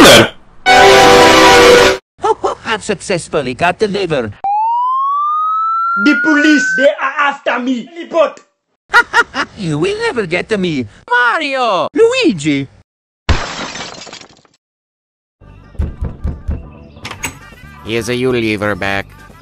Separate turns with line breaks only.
there?
I've successfully got delivered.
The police, they are after me. Report.
You will never get to me. Mario! Luigi!
Here's a Unilever back.